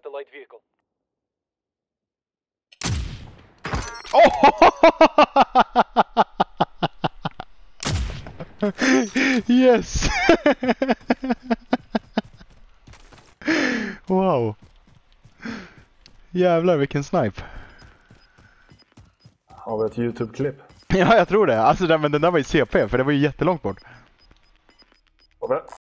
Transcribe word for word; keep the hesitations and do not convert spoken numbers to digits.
at the light vehicle. Oh! Yes! Wow. Jävlar vilken snipe. Har vi ett YouTube-klipp? Ja, jag tror det. Alltså, den, men den där var ju C P, för det var ju jättelångt bort. Och